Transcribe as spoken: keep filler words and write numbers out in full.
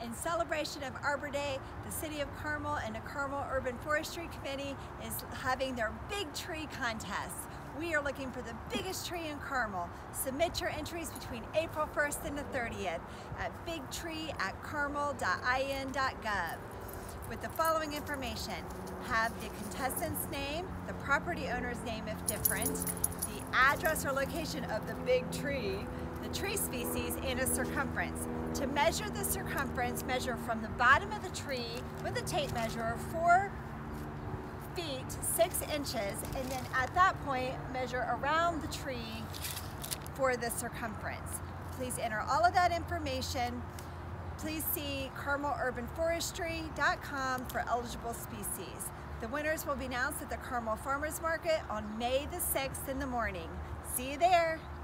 In celebration of Arbor Day, the City of Carmel and the Carmel Urban Forestry Committee is having their big tree contest. We are looking for the biggest tree in Carmel. Submit your entries between April first and the thirtieth at big tree at carmel dot I N dot gov. With the following information: have the contestant's name, the property owner's name if different, the address or location of the big tree, the tree species, and a circumference. To measure the circumference, measure from the bottom of the tree with a tape measure four feet six inches, and then at that point measure around the tree for the circumference. Please enter all of that information. Please see carmel urban forestry dot com for eligible species. The winners will be announced at the Carmel Farmers Market on May the sixth in the morning. See you there.